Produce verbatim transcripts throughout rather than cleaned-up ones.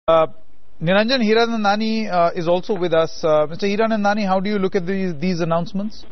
Uh, Niranjan Hiranandani uh, is also with us. Uh, Mister Hiranandani, how do you look at these, these announcements?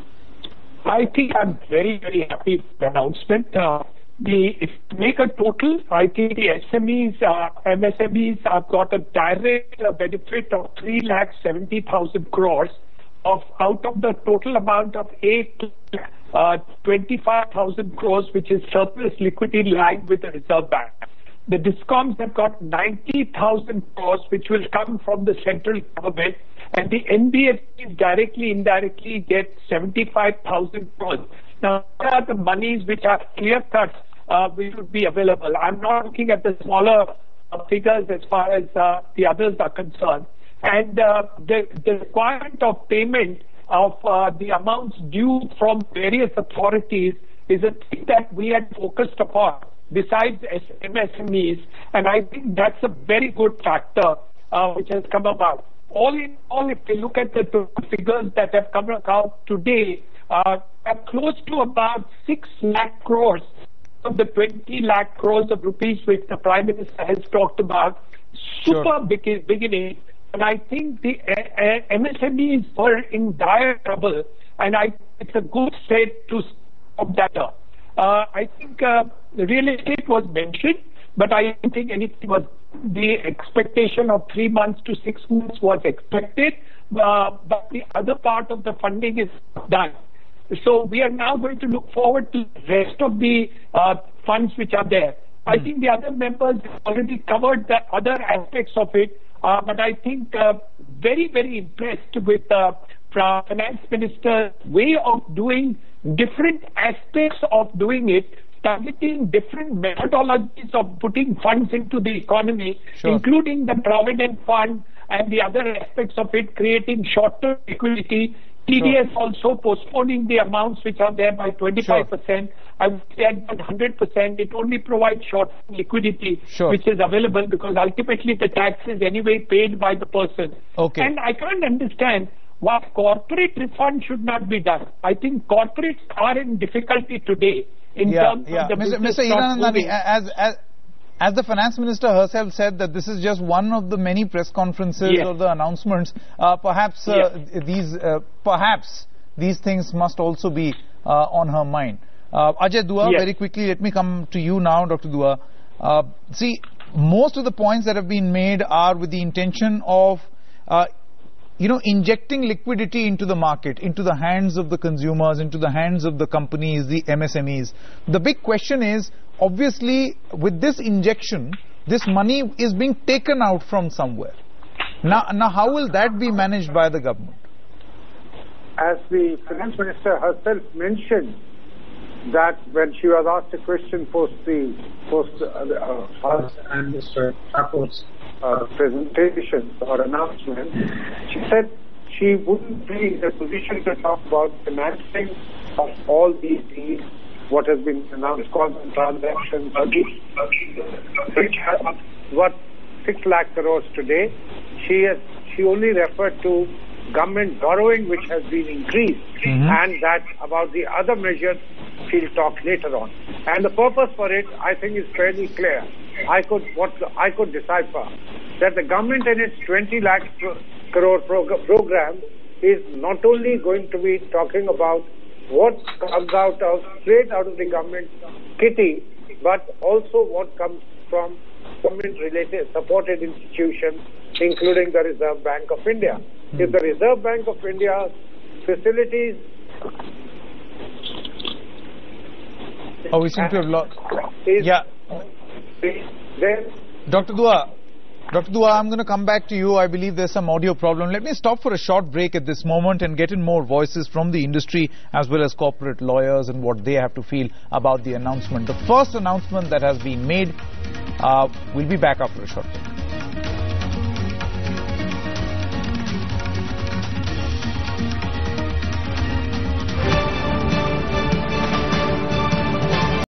I think I'm very, very happy with the announcement. Uh, the, if you make a total, I think the S M Es, uh, M S M Es have got a direct uh, benefit of three lakh seventy thousand crores of out of the total amount of eight uh, twenty-five thousand crores, which is surplus liquidity lying with the Reserve Bank. The DISCOMs have got ninety thousand crores, which will come from the central government, and the N B F Cs directly, indirectly get seventy-five thousand crores. Now, what are the monies which are clear cuts, uh, which would be available? I'm not looking at the smaller uh, figures as far as uh, the others are concerned. And uh, the, the requirement of payment of uh, the amounts due from various authorities is a thing that we had focused upon, besides M S M Es, and I think that's a very good factor uh, which has come about. All in all, if you look at the figures that have come out today, uh, are close to about six lakh crores of the twenty lakh crores of rupees which the Prime Minister has talked about. Super sure. big, beginning, and I think the uh, M S M Es were in dire trouble, and I it's a good state to stop that up. Uh, I think uh, real estate was mentioned, but I don't think anything was. The expectation of three months to six months was expected, uh, but the other part of the funding is done. So we are now going to look forward to the rest of the uh, funds which are there. I think the other members already covered the other aspects of it, uh, but I think uh, very, very impressed with the uh, Finance Minister's way of doing different aspects of doing it, targeting different methodologies of putting funds into the economy, sure. including the Provident Fund and the other aspects of it, creating short-term liquidity. T D S sure. also postponing the amounts which are there by twenty-five percent. Sure. I would say at one hundred percent. It only provides short-term liquidity, sure. which is available because ultimately the tax is anyway paid by the person. Okay. And I can't understand why corporate refund should not be done. I think corporates are in difficulty today in yeah, terms yeah. of the Mister Mister Hiranandani, as, as, as the Finance Minister herself said that this is just one of the many press conferences yes. or the announcements, uh, perhaps uh, yes. these uh, perhaps these things must also be uh, on her mind. Uh, Ajay Dua, yes. very quickly, let me come to you now, Doctor Dua. Uh, see, most of the points that have been made are with the intention of uh, you know, injecting liquidity into the market, into the hands of the consumers, into the hands of the companies, the M S M Es. The big question is, obviously, with this injection, this money is being taken out from somewhere. Now, now how will that be managed by the government? As the Finance Minister herself mentioned, that when she was asked a question post the post uh, uh, and Mister Thakur's uh, presentation or announcement, she said she wouldn't be in a position to talk about financing of all these deals, what has been announced, called transactions, which have what six lakh crores today. She has she only referred to government borrowing, which has been increased, mm-hmm. and that about the other measures she'll talk later on. And the purpose for it, I think, is fairly clear. I could what I could decipher that the government in its twenty lakh crore prog program is not only going to be talking about what comes out of straight out of the government kitty, but also what comes from government-related supported institutions, including the Reserve Bank of India. Mm-hmm. If the Reserve Bank of India facilities Oh, we seem to have lost. Is yeah. Then Doctor Dua, Doctor Dua, I'm going to come back to you. I believe there's some audio problem. Let me stop for a short break at this moment and get in more voices from the industry as well as corporate lawyers and what they have to feel about the announcement. The first announcement that has been made. Uh, we'll be back after a short break.